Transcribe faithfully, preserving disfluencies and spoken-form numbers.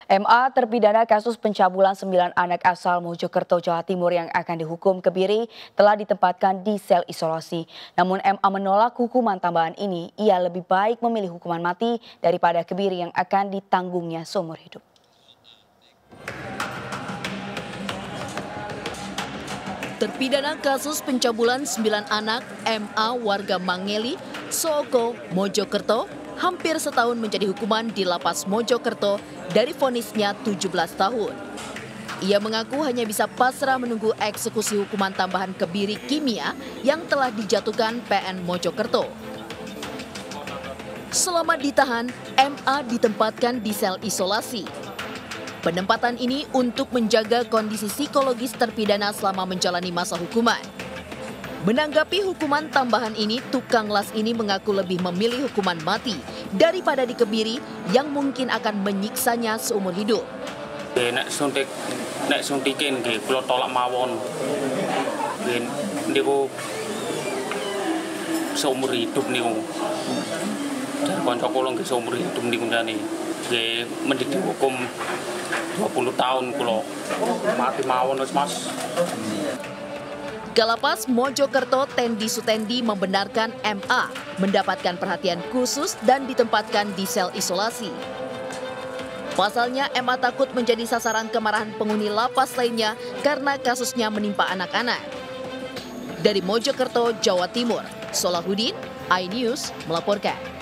M A terpidana kasus pencabulan sembilan anak asal Mojokerto, Jawa Timur yang akan dihukum Kebiri telah ditempatkan di sel isolasi. Namun M A menolak hukuman tambahan ini. Ia lebih baik memilih hukuman mati daripada Kebiri yang akan ditanggungnya seumur hidup. Terpidana kasus pencabulan sembilan anak M A warga Mangeli, Soko, Mojokerto, hampir setahun menjadi hukuman di Lapas Mojokerto dari vonisnya tujuh belas tahun. Ia mengaku hanya bisa pasrah menunggu eksekusi hukuman tambahan kebiri kimia yang telah dijatuhkan P N Mojokerto. Selama ditahan, M A ditempatkan di sel isolasi. Penempatan ini untuk menjaga kondisi psikologis terpidana selama menjalani masa hukuman. Menanggapi hukuman tambahan ini, tukang las ini mengaku lebih memilih hukuman mati daripada dikebiri yang mungkin akan menyiksanya seumur hidup. Nek suntik, nek suntikin nggih kula tolak mawon. Nggih niku seumur hidup niku. Jar kanca kula nggih seumur hidup niku jane. Nggih mending dihukum dua puluh tahun kula. Mati mawon wis Mas. Kalapas Mojokerto Tendi Sutendi membenarkan M A mendapatkan perhatian khusus dan ditempatkan di sel isolasi. Pasalnya M A takut menjadi sasaran kemarahan penghuni lapas lainnya karena kasusnya menimpa anak-anak. Dari Mojokerto, Jawa Timur, Solahuddin, iNews melaporkan.